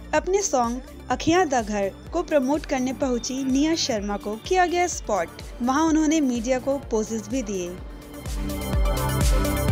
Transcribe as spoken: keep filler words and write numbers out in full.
अपने सॉन्ग अखियां दा घर को प्रमोट करने पहुंची निया शर्मा को किया गया स्पॉट। वहां उन्होंने मीडिया को पोजेस भी दिए।